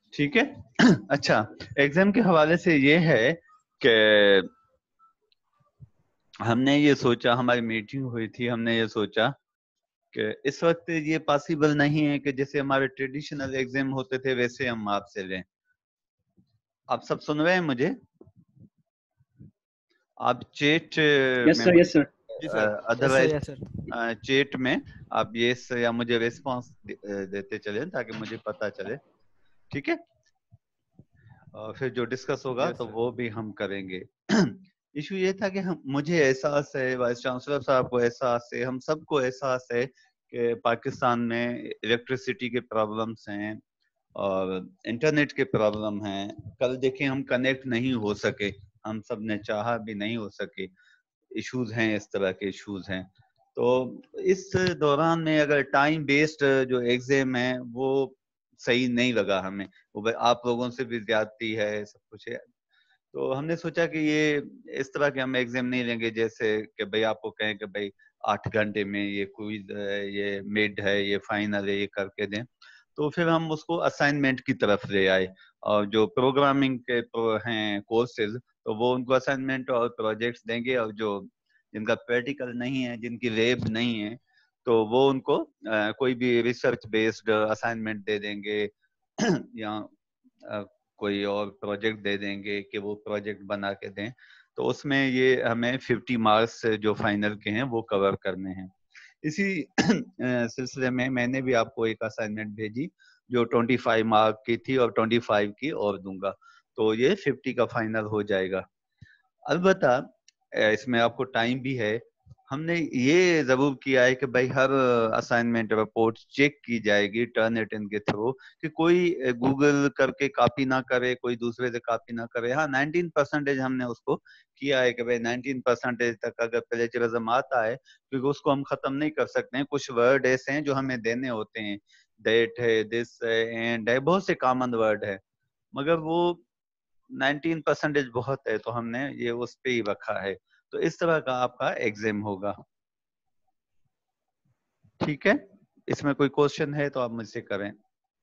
ठीक है। अच्छा, एग्जाम के हवाले से ये है कि हमने ये सोचा, हमारी मीटिंग हुई थी, हमने ये सोचा कि इस वक्त ये पॉसिबल नहीं है कि जैसे हमारे ट्रेडिशनल एग्जाम होते थे वैसे हम आपसे लें। आप सब सुन रहे हैं मुझे? आप चैट यस में सर, यस मुझे, सर। जी sir. Yes sir, otherwise yes sir. Chat में आप यस या मुझे रिस्पांस देते चले ताकि मुझे पता चले। ठीक है, और फिर जो डिस्कस होगा यस तो सर। वो भी हम करेंगे। इशू ये था कि हम, मुझे एहसास है, वाइस चांसलर साहब को एहसास है, हम सबको एहसास है कि पाकिस्तान में इलेक्ट्रिसिटी के प्रॉब्लम्स हैं और इंटरनेट के प्रॉब्लम हैं। कल देखें हम कनेक्ट नहीं हो सके, हम सब ने चाहा भी नहीं हो सके, इश्यूज हैं, इस तरह के इश्यूज हैं। तो इस दौरान में अगर टाइम बेस्ड जो एग्जाम है वो सही नहीं लगा हमें, वो आप लोगों से भी ज्यादती है, सब कुछ है। तो हमने सोचा कि ये इस तरह के हम एग्जाम नहीं लेंगे जैसे कि भाई आपको कहें कि भाई 8 घंटे में ये क्विज है, ये मिड है, ये फाइनल है, ये करके दें। तो फिर हम उसको असाइनमेंट की तरफ ले आए, और जो प्रोग्रामिंग के हैं कोर्सेज, तो वो उनको असाइनमेंट और प्रोजेक्ट्स देंगे, और जो जिनका प्रैक्टिकल नहीं है, जिनकी लैब नहीं है, तो वो उनको कोई भी रिसर्च बेस्ड असाइनमेंट दे देंगे या अ, कोई और प्रोजेक्ट दे देंगे कि वो प्रोजेक्ट बना के दें। तो उसमें ये हमें 50 मार्क्स जो फाइनल के हैं वो कवर करने हैं। इसी सिलसिले में मैंने भी आपको एक असाइनमेंट भेजी जो 25 मार्क की थी, और 25 की और दूंगा, तो ये 50 का फाइनल हो जाएगा। अलबत्ता इसमें आपको टाइम भी है। हमने ये जरूर किया है कि भाई हर असाइनमेंट रिपोर्ट चेक की जाएगी टर्निटिन के थ्रू, कि कोई गूगल करके कॉपी ना करे, कोई दूसरे से कॉपी ना करे। हाँ, 19% हमने उसको किया है कि भाई 19% तक अगर प्लेजरिज्म आता है, क्योंकि उसको हम खत्म नहीं कर सकते हैं, कुछ वर्ड ऐसे हैं जो हमें देने होते हैं, डेट है, दिस है, एंड है, बहुत से कॉमन वर्ड है, मगर वो 19% बहुत है, तो हमने ये उस पे ही रखा है। तो इस तरह का आपका एग्जाम होगा। ठीक है, इसमें कोई क्वेश्चन है तो आप मुझसे करें।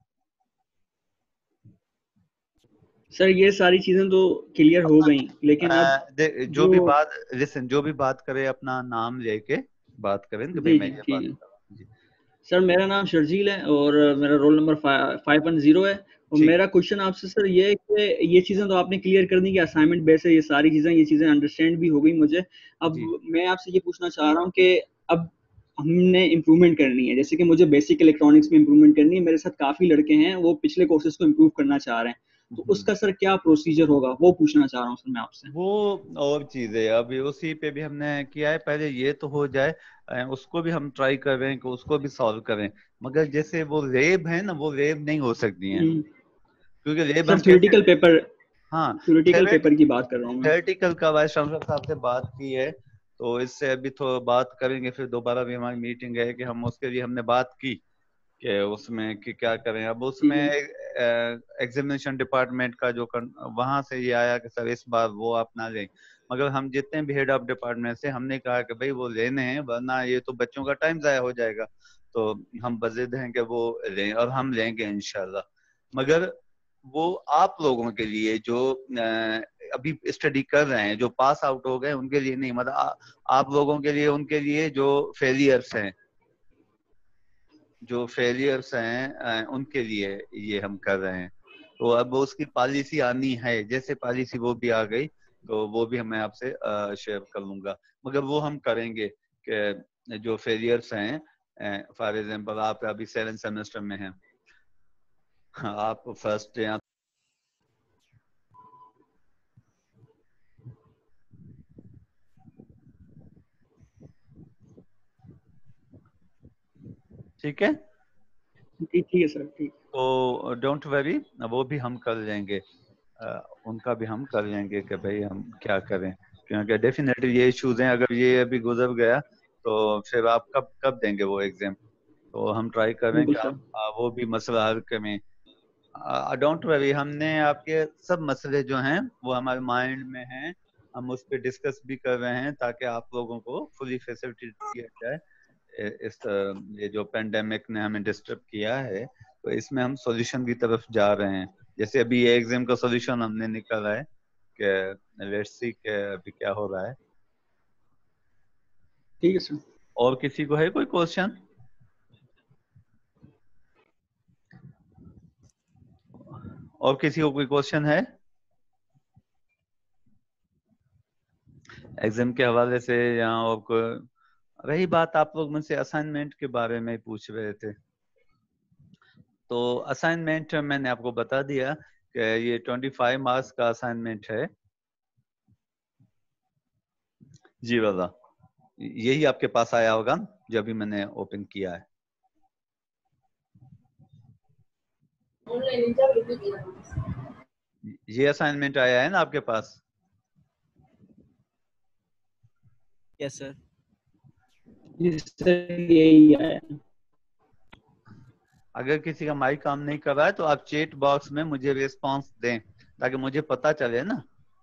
सर ये सारी चीजें तो क्लियर हो गई, लेकिन अब जो भी जो बात, लिसन, जो भी बात करे अपना नाम लेके बात करें कि भाई जी मैं जी ये ठीक बात है। कर रहा हूँ। जी सर मेरा नाम शर्जील है और मेरा रोल नंबर 510 है। और ठीक। मेरा क्वेश्चन आपसे सर ये है कि ये चीज़ें तो आपने क्लियर कर दी कि असाइनमेंट बेस है, ये चीज़ें अंडरस्टैंड भी हो गई मुझे। अब जी मैं आपसे ये पूछना चाह रहा हूँ कि अब हमने इम्प्रूवमेंट करनी है, जैसे कि मुझे बेसिक इलेक्ट्रॉनिक्स में इम्प्रूवमेंट करनी है, मेरे साथ काफ़ी लड़के हैं वो पिछले कोर्सेज को इम्प्रूव करना चाह रहे हैं, तो उसका सर क्या प्रोसीजर होगा वो पूछना चाह रहा हूँ सर मैं आपसे। वो और चीज है, अभी उसी पे भी हमने किया है, पहले ये तो हो जाए। उसको भी हम ट्राई कर रहे हैं कि उसको भी सॉल्व करें, मगर जैसे वो रेब है ना, वो रेब नहीं हो सकती हैं, हम्म, क्योंकि रेब सर हम कैसे। हाँ, थ्योरेटिकल पेपर की बात कर रहा हूँ मैं। थेरेटिकल का वाइस चांसलर साहब से बात की है, तो इससे अभी तो बात करेंगे, फिर दोबारा भी हमारी मीटिंग है कि हम उसके लिए हमने बात की कि उसमें कि क्या करें। अब ठीक उसमें है। एग्जामिनेशन डिपार्टमेंट का जो वहां से ये आया कि सर इस बार वो आप ना लें, मगर हम जितने भी हेड ऑफ डिपार्टमेंट से हमने कहा कि भाई वो लेने हैं, वरना ये तो बच्चों का टाइम जाया हो जाएगा। तो हम बजिद हैं कि वो लें, और हम लेंगे इंशाल्लाह। मगर वो आप लोगों के लिए जो अभी स्टडी कर रहे हैं, जो पास आउट हो गए, उनके लिए नहीं, मतलब आप लोगों के लिए, उनके लिए जो फेलियर्स हैं, उनके लिए ये हम कर रहे हैं। तो अब उसकी पॉलिसी आनी है, जैसे पॉलिसी वो भी आ गई तो वो भी मैं आपसे शेयर कर लूंगा। मगर वो हम करेंगे कि जो फेलियर्स हैं, फॉर एग्जांपल आप अभी 7 सेमेस्टर में हैं, आप फर्स्ट या ठीक है, ठीक है सर, ठीक। तो डोंट वरी, वो भी हम कर लेंगे। उनका भी हम कर लेंगे कि भाई हम क्या करें, क्योंकि डेफिनेटली ये इश्यूज हैं, अगर ये अभी गुजर गया तो फिर आप कब कब देंगे वो एग्जाम। तो हम ट्राई कर रहे हैं बिल्कुल कि सर। आप वो भी मसला हल करें। डोंट वरी, हमने आपके सब मसले जो हैं वो हमारे माइंड में हैं, हम उस पर डिस्कस भी कर रहे हैं ताकि आप लोगों को फुली फैसिलिटेट किया जाए। इस ये जो पेंडेमिक ने हमें डिस्टर्ब किया है, तो इसमें हम सॉल्यूशन की तरफ जा रहे हैं। जैसे अभी ये एग्जाम का सॉल्यूशन हमने निकाला है कि लेट्स सी कि अभी क्या हो रहा है। ठीक है सर। और किसी को है कोई क्वेश्चन? और किसी को कोई क्वेश्चन है एग्जाम के हवाले से? या और कोई? रही बात आप लोग मुझसे असाइनमेंट के बारे में पूछ रहे थे, तो असाइनमेंट मैंने आपको बता दिया कि ये 25 मार्क्स का असाइनमेंट है। जी वाला यही आपके पास आया होगा जब भी मैंने ओपन किया है। ये असाइनमेंट आया है ना आपके पास? Yes sir. जी सर यही आया। अगर किसी का माइक काम नहीं कर रहा है तो आप चैट बॉक्स में मुझे रिस्पांस दें ताकि मुझे पता चले ना।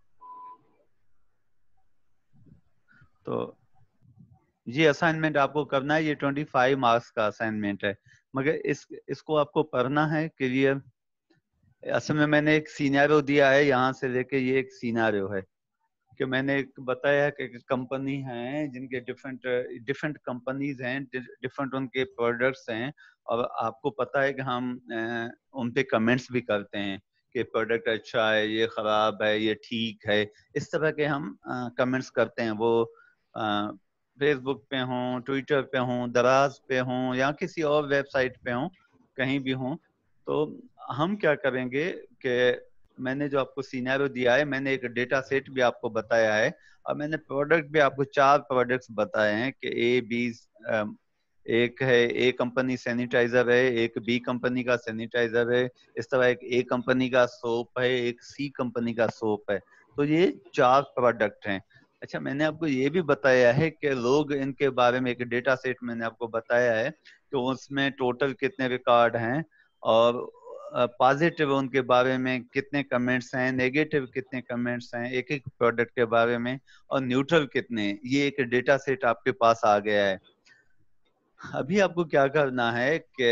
तो ये असाइनमेंट आपको करना है, ये 25 मार्क्स का असाइनमेंट है, मगर इसको आपको पढ़ना है क्लियर। असल में मैंने एक सिनेरियो दिया है, यहाँ से लेके ये एक सिनेरियो है कि मैंने एक बताया कि कंपनी है जिनके डिफरेंट कंपनीज हैं, डिफरेंट उनके प्रोडक्ट्स हैं, और आपको पता है कि हम उन पे कमेंट्स भी करते हैं कि प्रोडक्ट अच्छा है, ये खराब है, ये ठीक है। इस तरह के हम कमेंट्स करते हैं, वो फेसबुक पे हों, ट्विटर पे हों, दराज पे हों, या किसी और वेबसाइट पे हों, कहीं भी हों। तो हम क्या करेंगे कि मैंने जो आपको सिनेरियो दिया है, मैंने एक डेटा सेट भी आपको बताया है, और मैंने प्रोडक्ट भी आपको 4 प्रोडक्ट्स बताए हैं कि ए बी, एक है ए कंपनी सैनिटाइजर है, एक बी कंपनी का सैनिटाइजर है, इस तरह एक ए कंपनी का सोप है, एक सी कंपनी का सोप है। तो ये 4 प्रोडक्ट हैं। अच्छा, मैंने आपको ये भी बताया है कि लोग इनके बारे में, एक डेटा सेट मैंने आपको बताया है कि उसमें टोटल कितने रिकॉर्ड हैं, और पॉजिटिव उनके बारे में कितने कमेंट्स हैं, नेगेटिव कितने कमेंट्स हैं एक एक प्रोडक्ट के बारे में, और न्यूट्रल कितने। ये एक डेटा सेट आपके पास आ गया है। अभी आपको क्या करना है कि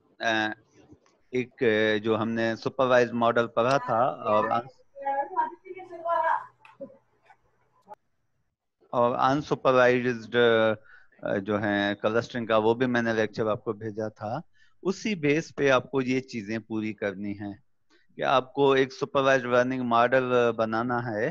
एक जो हमने सुपरवाइज मॉडल पढ़ा था और अनसुपरवाइज्ड जो है क्लस्टरिंग का, वो भी मैंने लेक्चर आपको भेजा था। उसी बेस पे आपको ये चीजें पूरी करनी है कि आपको एक सुपरवाइज्ड लर्निंग मॉडल बनाना है।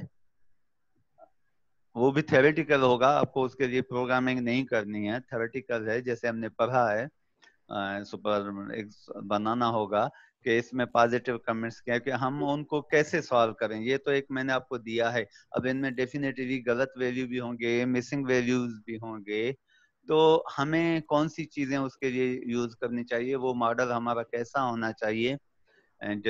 वो भी थ्योरेटिकल होगा, आपको उसके लिए प्रोग्रामिंग नहीं करनी है, थ्योरेटिकल है जैसे हमने पढ़ा है। सुपर एक बनाना होगा कि इसमें पॉजिटिव कमेंट्स क्या है, कि हम उनको कैसे सॉल्व करें। ये तो एक मैंने आपको दिया है, अब इनमें डेफिनेटली गलत वैल्यू भी होंगे, मिसिंग वैल्यूज भी होंगे, तो हमें कौन सी चीजें उसके लिए यूज करनी चाहिए, वो मॉडल हमारा कैसा होना चाहिए, एंड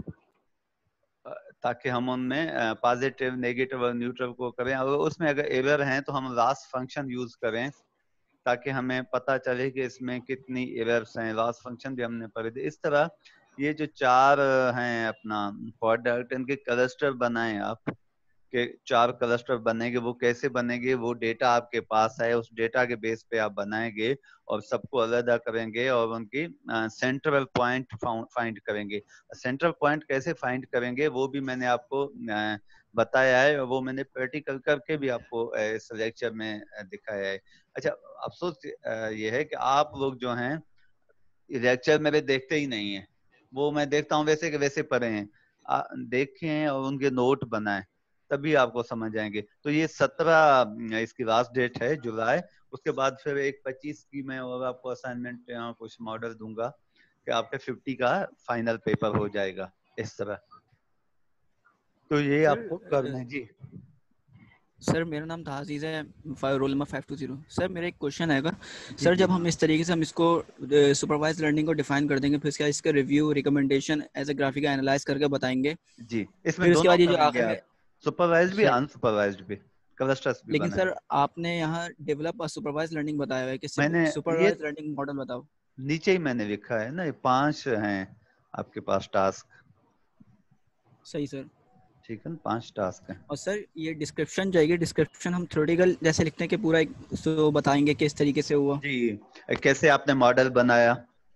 ताकि हम उनमें पॉजिटिव, नेगेटिव और न्यूट्रल को करें, और उसमें अगर एरर हैं तो हम लॉस फंक्शन यूज करें ताकि हमें पता चले कि इसमें कितनी एरर्स हैं। लॉस फंक्शन भी हमने पढ़े थे। इस तरह ये जो 4 हैं अपना प्रोडक्ट, इनके क्लस्टर बनाएं आप, के 4 क्लस्टर बनेंगे। वो कैसे बनेंगे, वो डेटा आपके पास है, उस डेटा के बेस पे आप बनाएंगे और सबको अलग करेंगे और उनकी सेंट्रल पॉइंट फाइंड करेंगे। सेंट्रल पॉइंट कैसे फाइंड करेंगे वो भी मैंने आपको बताया है, वो मैंने प्रैक्टिकल करके भी आपको इस लेक्चर में दिखाया है। अच्छा, अफसोस ये है कि आप लोग जो हैं लेक्चर मेरे देखते ही नहीं है। वो मैं देखता हूँ वैसे के वैसे पढ़े हैं, देखें और उनके नोट बनाएं, तभी आपको समझ आएंगे। तो ये 17 इसकी लास्ट डेट है, जुलाई। उसके बाद फिर एक 25 की मैं और आपको असाइनमेंट कुछ मॉडल दूंगा कि आपके 50 का फाइनल पेपर हो जाएगा इस तरह। तो ये आपको करना है जी। सर मेरा नाम ताजीज़ है, रोल नंबर 520। सर मेरा एक क्वेश्चन आएगा जी, सर, जी। जब हम इस तरीके से हम इसको सुपरवाइज लर्निंग को डिफाइन कर देंगे, फिर इसका review, recommendation as a graphic analyse करके बताएंगे जी, इसमें फिर उसके दोनों बाद ये जो करेंगे आखिर में आप, सुपरवाइज्ड भी सर, अनसुपरवाइज्ड भी, क्लस्टर्स भी लेकिन सर बनाएंगे। आपने यहाँ डेवलप सुपरवाइज लर्निंग बताया है कि मैंने ये सुपरवाइज लर्निंग मॉडल बताओ। नीचे ही मैंने लिखा है ना, ये 5 हैं आपके पास टास्क, सही सर। ठीक है ना, 5 टास्क हैं। और सर ये डिस्क्रिप्शन जाएगी, डिस्क्रिप्शन हम थ्योरेटिकल जैसे लिखते हैं कि पूरा एक तो बताएंगे किस तरीके से हुआ। जी, कैसे आपने मॉडल बनाया,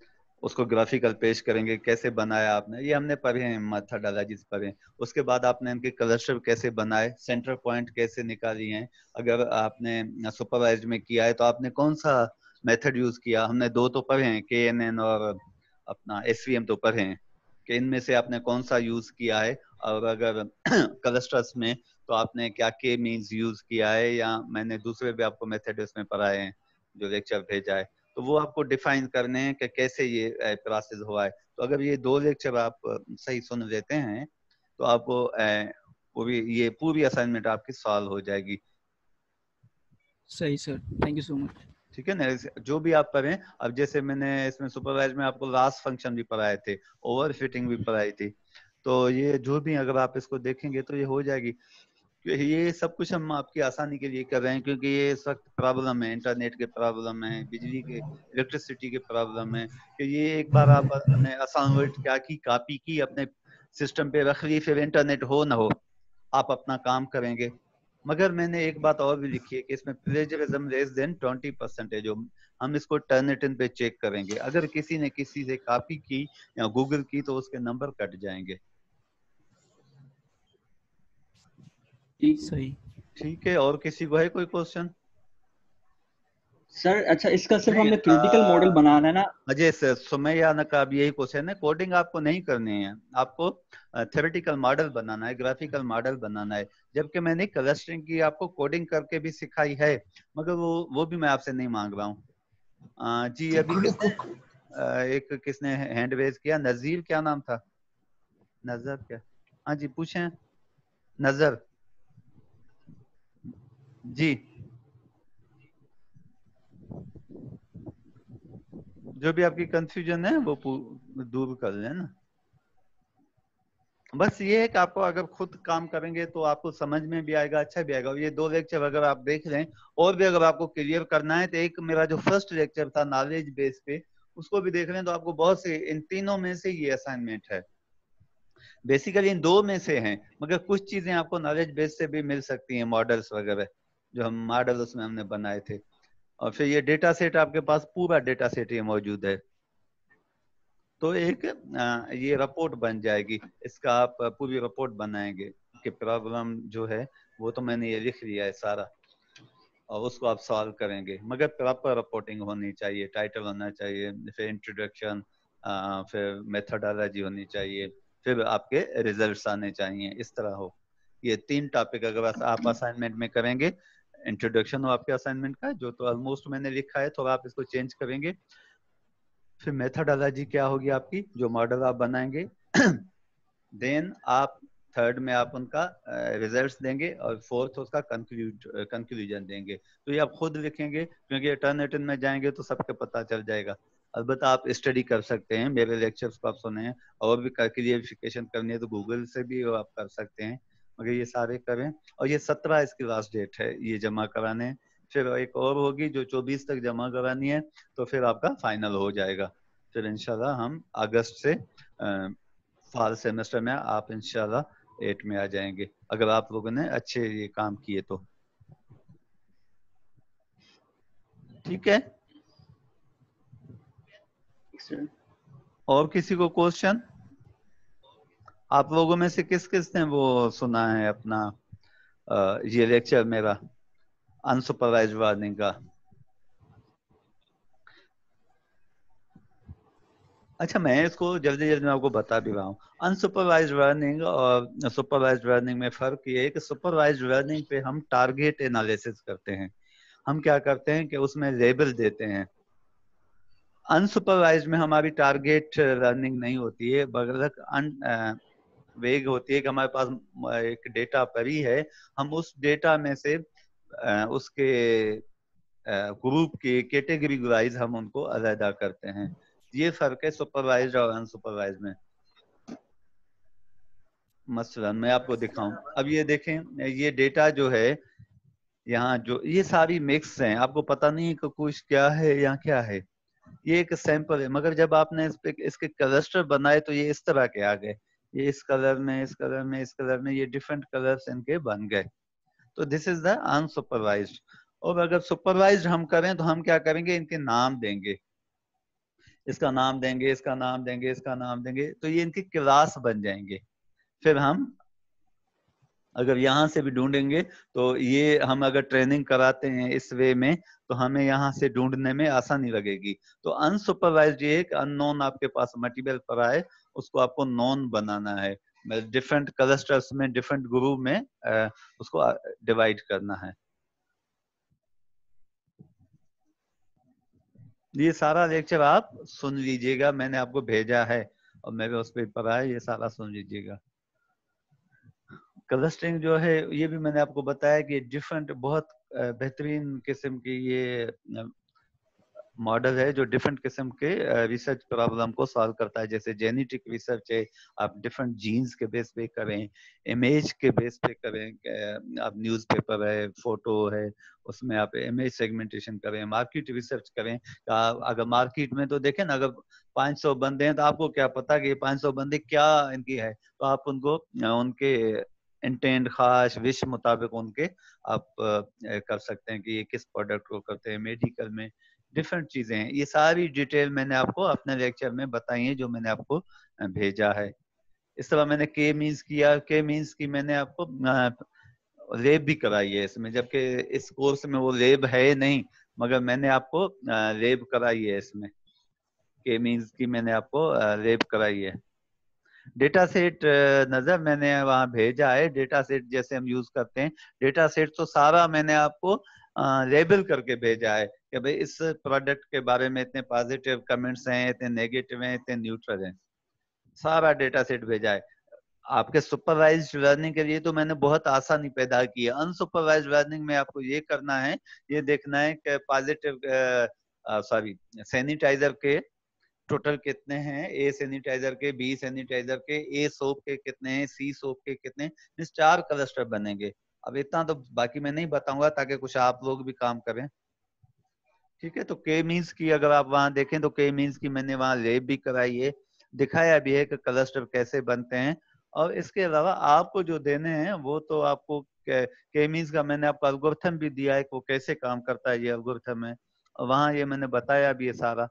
उसको ग्राफिकल पेश करेंगे, कैसे बनाया आपने, ये हमने पढ़े हैं, मेथोडोलॉजीज पढ़े हैं। उसके बाद आपने इनके क्लस्टर कैसे बनाए, सेंटर पॉइंट कैसे निकाली हैं, अगर आपने सुपरवाइज में किया है तो आपने कौन सा मेथड यूज किया, हमने दो तो पढ़े हैं, KNN और अपना SVM तो पढ़े हैं, कि इनमें से आपने कौन सा यूज किया है। और अगर क्लस्टर्स में तो आपने क्या के मीन्स यूज किया है, या मैंने दूसरे भी आपको मेथड इसमें पढ़ाए हैं जो लेक्चर भेजा है, तो वो आपको डिफाइन करने हैं कि कैसे ये प्रोसेस हुआ है। तो अगर ये दो लेक्चर आप सही सुन लेते हैं तो आपको पूरी ये पूरी असाइनमेंट आपकी सॉल्व हो जाएगी। सही sir, thank you so much. ठीक है ना, जो भी आप पढ़ें। अब जैसे मैंने इसमें सुपरवाइज में आपको लास्ट फंक्शन भी पढ़ाए थे, ओवर फिटिंग भी पढ़ाई थी, तो ये जो भी अगर आप इसको देखेंगे तो ये हो जाएगी। ये सब कुछ हम आपकी आसानी के लिए कर रहे हैं, क्योंकि ये इस वक्त प्रॉब्लम है, इंटरनेट के प्रॉब्लम है, बिजली के इलेक्ट्रिसिटी के प्रॉब्लम है, कि ये एक बार आपने आसान वर्ड क्या की, कॉपी की, अपने सिस्टम पे रख ली, फिर इंटरनेट हो ना हो आप अपना काम करेंगे। मगर मैंने एक बात और भी लिखी है कि इसमें प्लेजरिज्म लेस देन 20% है, जो हम इसको टर्निटिन पे चेक करेंगे। अगर किसी ने किसी से कॉपी की या गूगल की तो उसके नंबर कट जाएंगे। सही। ठीक है, और किसी को है कोई क्वेश्चन? सर अच्छा, इसका सिर्फ हमने थ्योरेटिकल मॉडल बनाना है ना? अजय सर, सुमैया का भी यही क्वेश्चन है, कोडिंग आपको नहीं करनी है, आपको थ्योरेटिकल मॉडल बनाना है, ग्राफिकल मॉडल बनाना है। जबकि मैंने क्लस्टरिंग की आपको कोडिंग करके भी सिखाई है, मगर वो भी मैं आपसे नहीं मांग रहा हूँ। जी अभी किसने एक किसने हैंड रेज किया, नजीर क्या नाम था, नजर क्या? हाँ जी पूछें, नजर जी। जो भी आपकी कंफ्यूजन है वो दूर कर लेना। बस ये है कि आपको अगर खुद काम करेंगे तो आपको समझ में भी आएगा, अच्छा भी आएगा। और ये दो लेक्चर अगर आप देख लें, और भी अगर आपको क्लियर करना है तो एक मेरा जो फर्स्ट लेक्चर था नॉलेज बेस पे, उसको भी देख लें तो आपको बहुत से, इन तीनों में से ये असाइनमेंट है। बेसिकली इन दो में से हैं, मगर कुछ चीजें आपको नॉलेज बेस से भी मिल सकती हैं, मॉडल्स वगैरह जो हम मॉडल उसमें हमने बनाए थे। और फिर ये डेटा सेट, आपके पास पूरा डेटा सेट ये मौजूद है, तो एक ये रिपोर्ट बन जाएगी, इसका आप पूरी रिपोर्ट बनाएंगे कि प्रॉब्लम जो है वो तो मैंने ये लिख लिया है सारा, और उसको आप सॉल्व करेंगे। मगर प्रॉपर रिपोर्टिंग होनी चाहिए, टाइटल होना चाहिए, फिर इंट्रोडक्शन, फिर मेथोडोलॉजी होनी चाहिए, फिर आपके रिजल्ट्स आने चाहिए, इस तरह हो। ये तीन टॉपिक अगर आप असाइनमेंट में करेंगे, इंट्रोडक्शन हो आपके असाइनमेंट का, जो तो ऑलमोस्ट मैंने लिखा है, थोड़ा आप इसको चेंज करेंगे। फिर मेथोडोलॉजी क्या होगी आपकी, जो मॉडल आप बनाएंगे। देन आप थर्ड में आप उनका रिजल्ट्स देंगे, और फोर्थ उसका कंक्लूजन देंगे। तो ये आप खुद लिखेंगे, क्योंकि अल्टरनेटिव में जाएंगे तो सबके पता चल जाएगा। अलबत्ता आप स्टडी कर सकते हैं, मेरे लेक्चर्स को आप सुने हैं, और भी क्लियरिफिकेशन करनी है तो गूगल से भी आप कर सकते हैं, मगर ये सारे करें। और ये 17 इसकी लास्ट डेट है ये जमा कराने। फिर एक और होगी जो 24 तक जमा करानी है, तो फिर आपका फाइनल हो जाएगा। फिर इंशाल्लाह हम अगस्त से फॉल सेमेस्टर में आप इंशाल्लाह 8 में आ जाएंगे, अगर आप लोगों ने अच्छे ये काम किए तो। ठीक है, और किसी को क्वेश्चन? आप लोगों में से किस किस ने वो सुना है अपना ये लेक्चर मेरा अनसुपरवाइज्ड लर्निंग का? अच्छा, मैं इसको जल्दी जल्दी में आपको बता भी रहा हूँ। अनसुपरवाइज्ड लर्निंग और सुपरवाइज्ड लर्निंग में फर्क ये है कि सुपरवाइज्ड लर्निंग पे हम टारगेट एनालिसिस करते हैं, हम क्या करते हैं कि उसमें लेबल देते हैं। अनसुपरवाइज्ड में हमारी टारगेट लर्निंग नहीं होती है, बल्कि वेग होती है कि हमारे पास एक डेटा पड़ी है, हम उस डेटा में से उसके ग्रुप के कैटेगरी वाइज हम उनको अलहदा करते हैं। ये फर्क है सुपरवाइज्ड और अनसुपरवाइज्ड में। मसलन मैं आपको दिखाऊं, अब ये देखें, ये डेटा जो है यहाँ, जो ये सारी मिक्स हैं, आपको पता नहीं है कि कुछ क्या है या क्या है, ये एक सैंपल है। मगर जब आपने इस पे इसके क्लस्टर बनाए तो ये इस तरह के आ गए, ये इस कलर में, इस कलर में, इस कलर में, ये डिफरेंट कलर्स इनके बन गए। तो दिस इज द अनसुपरवाइज्ड। और अगर सुपरवाइज्ड हम करें तो हम क्या करेंगे, इनके नाम देंगे। इसका नाम देंगे, इसका नाम देंगे, इसका नाम देंगे, तो ये इनकी क्लास बन जाएंगे। फिर हम अगर यहाँ से भी ढूंढेंगे तो ये हम अगर ट्रेनिंग कराते हैं इस वे में तो हमें यहाँ से ढूंढने में आसानी लगेगी। तो अनसुपरवाइज्ड ये एक अननोन आपके पास मटेरियल पड़ा है, उसको आपको नोन बनाना है, डिफरेंट क्लस्टर्स में, डिफरेंट ग्रुप में उसको डिवाइड करना है। ये सारा लेक्चर आप सुन लीजिएगा, मैंने आपको भेजा है और मेरे उस पर पढ़ा है, ये सारा सुन लीजिएगा। क्लस्टरिंग जो है ये भी मैंने आपको बताया कि डिफरेंट बहुत बेहतरीन किस्म की ये मॉडल है जो डिफरेंट किस्म के रिसर्च प्रॉब्लम को सॉल्व करता है। जैसे जेनेटिक रिसर्च है, आप डिफरेंट जीन्स के बेस पे करें, इमेज के बेस पे करें, आप न्यूज़पेपर है, फोटो है, उसमें आप इमेज सेगमेंटेशन करें, मार्केट रिसर्च करें। अगर मार्केट में तो देखें ना, अगर 500 बंदे हैं तो आपको क्या पता कि ये 500 बंदे क्या इनकी है, तो आप उनको उनके इंटेंट, खास विश मुताबिक उनके आप कर सकते हैं कि ये किस प्रोडक्ट को करते हैं। मेडिकल में डिफरेंट चीजें हैं, ये सारी डिटेल मैंने आपको अपने लेक्चर में बताई है जो मैंने आपको भेजा है। इस तरह मैंने के मीन्स किया, के मीन्स की मैंने आपको लेब भी कराई है इसमें, जबकि इस कोर्स में वो लेब है नहीं, मगर मैंने आपको लेब कराई है इसमें। के मीन्स की मैंने आपको लेब कराई है। डेटा सेट नजर मैंने वहां भेजा है, डेटा सेट जैसे हम यूज करते हैं, डेटा सेट तो सारा मैंने आपको लेबल करके भेजा है कि भाई इस प्रोडक्ट के बारे में इतने पॉजिटिव कमेंट्स हैं, इतने नेगेटिव हैं, इतने न्यूट्रल हैं, सारा डेटा सेट भेजा है। आपके सुपरवाइज्ड लर्निंग के लिए तो मैंने बहुत आसानी पैदा की है। अनसुपरवाइज्ड लर्निंग में आपको ये करना है, ये देखना है कि पॉजिटिव सैनिटाइजर के टोटल कितने हैं, ए सैनिटाइजर के, बी सैनिटाइजर के, ए सोप के कितने हैं, सी सोप के कितने, इस 4 क्लस्टर बनेंगे। अब इतना तो बाकी मैं नहीं बताऊंगा ताकि कुछ आप लोग भी काम करें, ठीक है। तो के मीन्स की अगर आप वहां देखें तो के मीन्स की मैंने वहां लेब भी कराई है, दिखाया भी है कि क्लस्टर कैसे बनते हैं। और इसके अलावा आपको जो देने हैं वो तो आपको के मीन्स का मैंने आपको एल्गोरिथम भी दिया है कि वो कैसे काम करता है, ये एल्गोरिथम है, और वहां ये मैंने बताया भी है सारा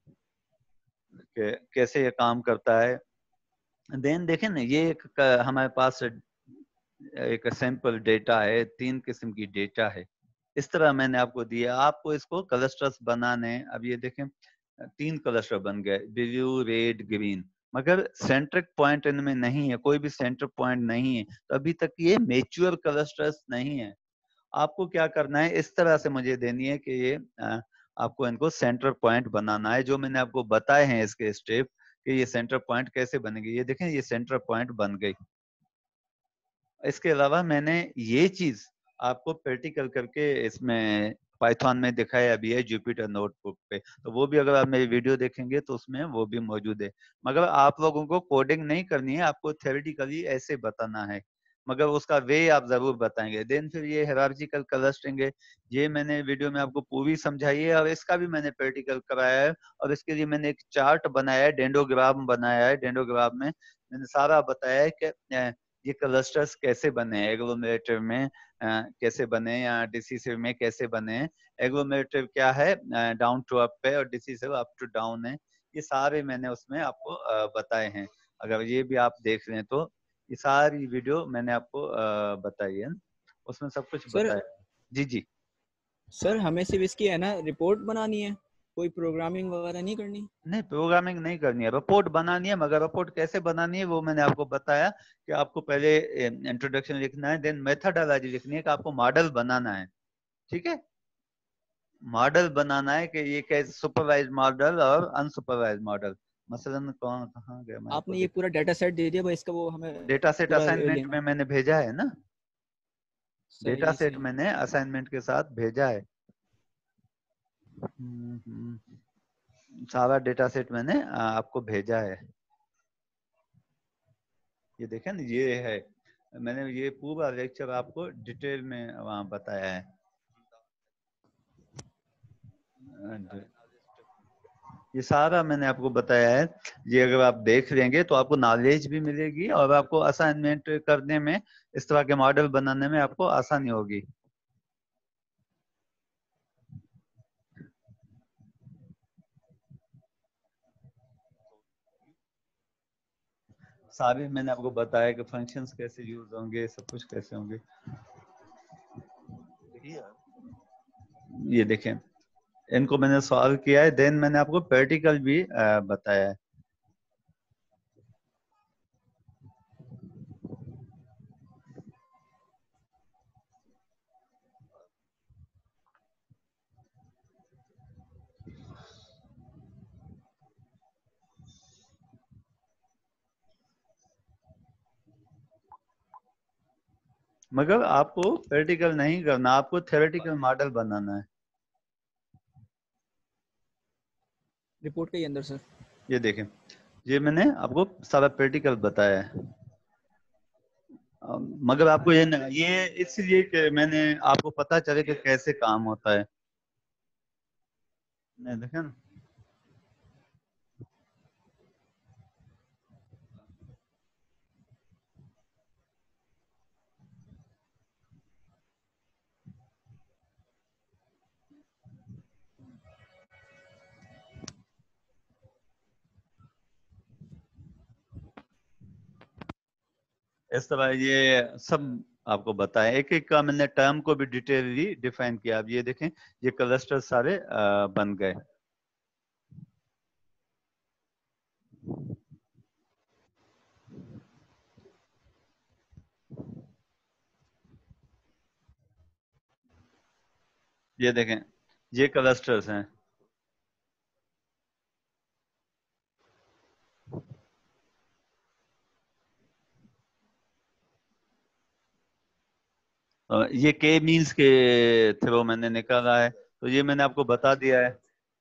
कैसे ये काम करता है। देन देखें ना, ये एक हमारे पास एक सैंपल डेटा है, 3 किस्म की डेटा है, इस तरह मैंने आपको दिया, आपको इसको क्लस्टर्स बनाने हैं। अब ये देखें 3 क्लस्टर बन गए, ब्लू, रेड, ग्रीन, मगर सेंट्रिक पॉइंट इनमें नहीं है, कोई भी सेंटर पॉइंट नहीं है, तो अभी तक ये मैच्योर क्लस्टर्स नहीं है। आपको क्या करना है, इस तरह से मुझे देनी है कि ये आपको इनको सेंटर पॉइंट बनाना है, जो मैंने आपको बताए हैं इसके स्टेप कि ये सेंटर पॉइंट कैसे बनेंगे। ये देखें ये सेंटर पॉइंट बन गई। इसके अलावा मैंने ये चीज आपको प्रैक्टिकल करके इसमें पाइथन में दिखाया भी है जुपिटर नोटबुक पे, तो वो भी अगर आप मेरी वीडियो देखेंगे तो उसमें वो भी मौजूद है। मगर आप लोगों को कोडिंग नहीं करनी है, आपको थ्योरेटिकली ऐसे बताना है, मगर उसका वे आप जरूर बताएंगे। देन फिर ये हायरार्किकल क्लस्टरिंग है, ये मैंने वीडियो में आपको पूरी समझाई है और इसका भी मैंने प्रैक्टिकल कराया है, और इसके लिए मैंने एक चार्ट बनाया है, डेंडोग्राम बनाया है। डेंडोग्राम में मैंने सारा बताया है कि ये क्लस्टर्स कैसे बने, एग्लोमेरेटिव में कैसे बने या डिसिसिव में कैसे बने। एग्लोमेरेटिव क्या है, डाउन टू अप है, और डिसिसिव अप टू डाउन है। ये सारे मैंने उसमें आपको बताए हैं, अगर ये भी आप देख लें तो ये सारी वीडियो मैंने आपको बताई है, उसमें सब कुछ बताया। जी जी सर, हमें सिर्फ इसकी है ना रिपोर्ट बनानी है, कोई प्रोग्रामिंग वगैरह नहीं करनी? नहीं, प्रोग्रामिंग नहीं करनी है, रिपोर्ट बनानी है, मगर रिपोर्ट कैसे बनानी है वो मैंने आपको बताया कि आपको पहले इंट्रोडक्शन लिखना है, देन मेथडोलॉजी लिखनी है कि आपको मॉडल बनाना है, ठीक है। मॉडल बनाना है कि ये कैसे सुपरवाइज मॉडल और अनसुपरवाइज मॉडल, मसलन कौन कहाँ गया, मैं आपको आपने ये पूरा डाटा सेट दे दिया भाई, इसका वो हमें डेटा सेट पूरा असाइनमेंट लेना। में मैंने भेजा है ना, डेटा सही सेट सही। मैंने असाइनमेंट के साथ भेजा है। सारा डेटा सेट मैंने आपको भेजा है, ये देखें ना, ये है, मैंने ये पूरा लेक्चर आपको डिटेल में वहां बताया है। ये सारा मैंने आपको बताया है, ये अगर आप देख लेंगे तो आपको नॉलेज भी मिलेगी और आपको असाइनमेंट करने में, इस तरह के मॉडल बनाने में आपको आसानी होगी। सारे मैंने आपको बताया कि फंक्शंस कैसे यूज होंगे, सब कुछ कैसे होंगे। ये देखें, इनको मैंने सॉल्व किया है, देन मैंने आपको प्रैक्टिकल भी बताया है। मगर आपको प्रैक्टिकल नहीं करना, आपको थ्योरेटिकल मॉडल बनाना है रिपोर्ट के अंदर सर। ये देखें, ये मैंने आपको सारा प्रैक्टिकल बताया है। मगर आपको ये इसलिए कि मैंने आपको पता चले कि कैसे काम होता है। नहीं देखें ना, इस तरह ये सब आपको बताया, एक एक का मैंने टर्म को भी डिटेलली डिफाइन किया। अब ये देखें, ये क्लस्टर सारे बन गए। ये देखें, ये क्लस्टर्स हैं। ये के मीन्स के थ्रू मैंने निकाला है, तो ये मैंने आपको बता दिया है।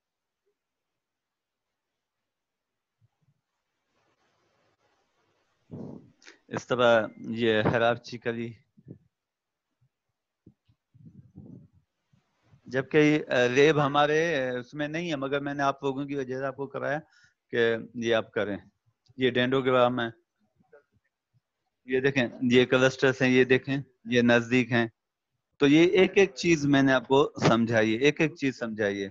इस तरह ये हायरार्चिकली, जबकि रेब हमारे उसमें नहीं है, मगर मैंने आप लोगों की वजह से आपको कराया कि ये आप करें। ये डेंडोग्राम है, ये देखें, ये क्लस्टर्स हैं, ये देखें, ये नजदीक हैं। तो ये एक एक चीज मैंने आपको समझाई है, एक एक चीज समझाइए।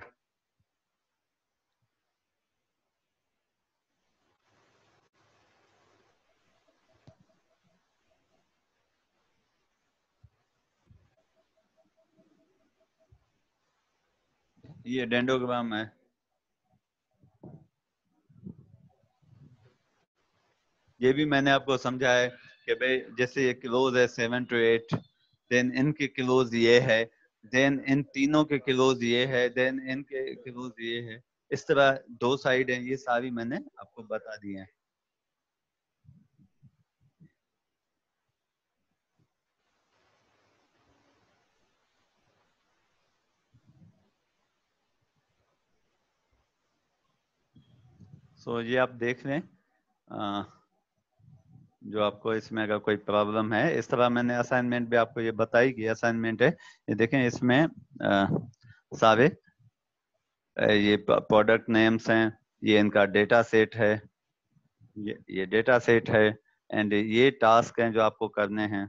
ये डेंडोग्राम है, ये भी मैंने आपको समझाया है कि भाई जैसे ये क्लोज है 7 to 8, देन इनके क्लोज ये है, देन इन तीनों के क्लोज ये है, देन इनके क्लोज ये है। इस तरह दो साइड है, ये सारी मैंने आपको बता दी है। सो ये आप देख लें, जो आपको इसमें अगर कोई प्रॉब्लम है। इस तरह मैंने असाइनमेंट भी आपको ये बताई कि असाइनमेंट है, ये देखें, इसमें सारे ये प्रोडक्ट नेम्स हैं, ये इनका डेटा सेट है, ये डेटा सेट है, एंड ये टास्क हैं जो आपको करने हैं।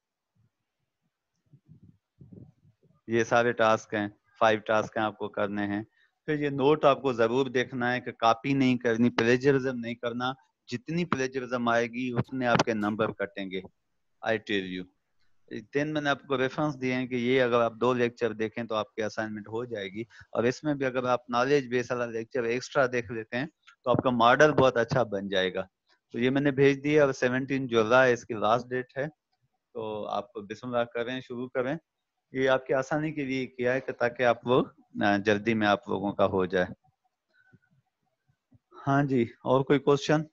ये सारे टास्क हैं, 5 टास्क हैं आपको करने हैं। फिर ये नोट आपको जरूर देखना है कि कॉपी नहीं करनी, प्लेजरिज्म नहीं करना। जितनी प्लेजरिज्म आएगी उतने आपके नंबर कटेंगे, आई टेल यू। देन मैंने आपको रेफरेंस दिए हैं कि ये अगर आप 2 लेक्चर देखें तो आपकी असाइनमेंट हो जाएगी। और इसमें भी अगर आप नॉलेज बेस वाला लेक्चर एक्स्ट्रा देख लेते हैं तो आपका मॉडल बहुत अच्छा बन जाएगा। तो ये मैंने भेज दिया, और 17 जुलाई इसकी लास्ट डेट है। तो आप बिस्मिल्लाह करें, शुरू करें। ये आपकी आसानी के लिए किया है कि ताकि आप लोग जल्दी में आप लोगों का हो जाए। हाँ जी, और कोई क्वेश्चन?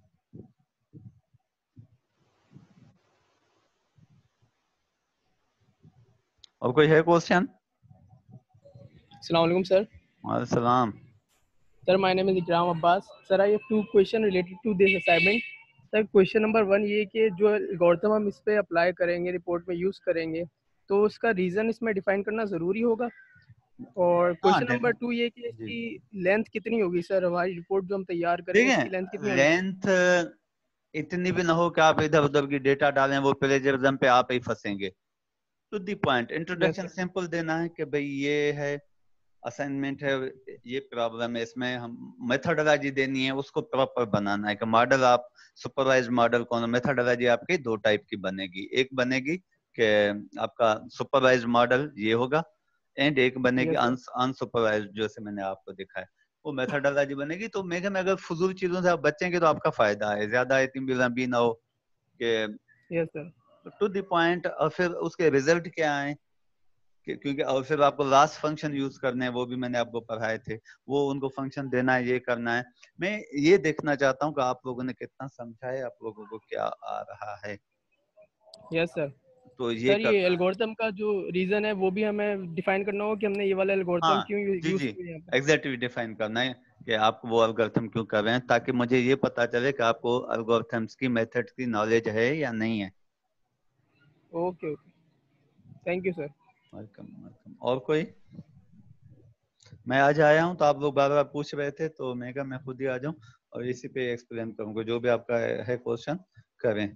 और कोई है क्वेश्चन? Assalamualaikum, sir. वालेकुम। Sir, my name is Ikram Abbas. Sir, I have 2 questions related to this assignment. Sir, question number 1 ये कि जो एल्गोरिथम हम इस पे अप्लाई करेंगे, रिपोर्ट में यूज़ करेंगे, तो उसका रीज़न इसमें डिफाइन करना ज़रूरी होगा। और क्वेश्चन नंबर 2 ये कि इसकी लेंथ कितनी होगी सर? हमारी रिपोर्ट जो हम तैयार करेंगे इसकी लेंथ कितनी होगी? लेंथ इतनी भी ना हो कि आप इधर उधर की डेटा डालें, वो प्लेजरिज्म पे आप ही फंसेंगे। To the point, introduction simple देना है कि भाई ये है, असाइनमेंट है, ये प्रॉब्लम है, इसमें हम मेथोडोलॉजी देनी है, उसको प्रॉपर बनाना है कि मॉडल आप सुपरवाइज मॉडल कौन, मेथोडोलॉजी आपकी दो टाइप की बनेगी, एक बनेगी कि आपका सुपरवाइज मॉडल ये होगा, एंड एक बनेगी अनसुपरवाइज, जैसे मैंने आपको दिखाया वो मेथोडोलॉजी बनेगी। तो मेघा में अगर फजूल चीजों से आप बचेंगे तो आपका फायदा है, ज्यादा इतनी भी ना हो कि yes sir. To the point, और फिर उसके रिजल्ट क्या आए, क्योंकि और फिर आपको लास्ट फंक्शन यूज करने हैं, वो भी मैंने आपको पढ़ाए थे, वो उनको फंक्शन देना है, ये करना है। मैं ये देखना चाहता हूँ कि आप लोगों ने कितना समझा है, आप लोगों को क्या आ रहा है। Yes sir. तो ये सर ये एल्गोरिथम का जो रीजन है वो भी हमें डिफाइन करना होगा कि हमने ये वाला एल्गोरिथम क्यों जी यूज जी किया यहाँ पे। एग्जैक्टली डिफाइन करना है कि आप वो एल्गोरिथम क्यों कर रहे हैं, ताकि मुझे ये पता चले कि आपको एल्गोरिथम्स की मेथड्स की नॉलेज है या नहीं है। Okay okay, thank you sir. Welcome welcome. और कोई? मैं आज आया हूँ तो आप लोग बार बार पूछ रहे थे, तो मैं कहा मैं खुद ही आ जाऊँ और इसी पे एक्सप्लेन करूंगा, जो भी आपका है क्वेश्चन करें।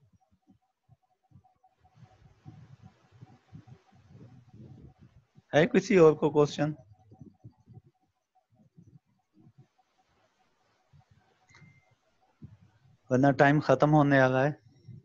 है किसी और को क्वेश्चन? वरना टाइम खत्म होने वाला है।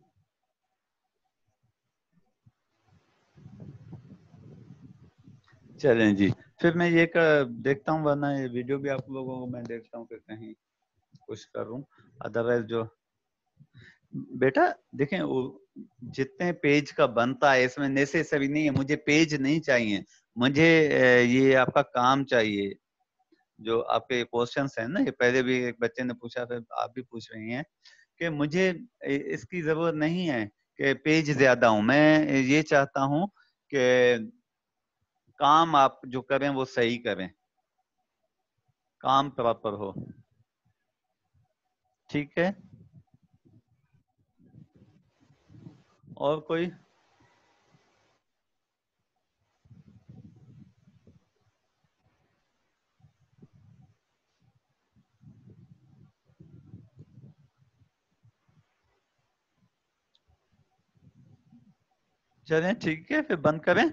चलें जी, फिर मैं ये देखता हूँ, वरना ये वीडियो भी आप लोगों को मैं देखता हूँ कि कहीं कुछ करूँ, अदरवाइज जो बेटा देखें वो जितने पेज का बनता है इसमें नेसेसरी नहीं है, मुझे पेज नहीं चाहिए, मुझे ये आपका काम चाहिए। जो आपके क्वेश्चंस हैं ना, ये पहले भी एक बच्चे ने पूछा था, आप भी पूछ रही हैं कि मुझे इसकी जरूरत नहीं है कि पेज ज्यादा हूं, मैं ये चाहता हूं कि काम आप जो करें वो सही करें, काम प्रॉपर हो। ठीक है, और कोई? चलें ठीक है, फिर बंद करें।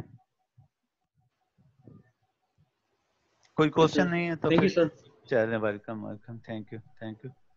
कोई क्वेश्चन नहीं है तो थैंक यू फिर सर। चलें। Welcome welcome, thank you thank you.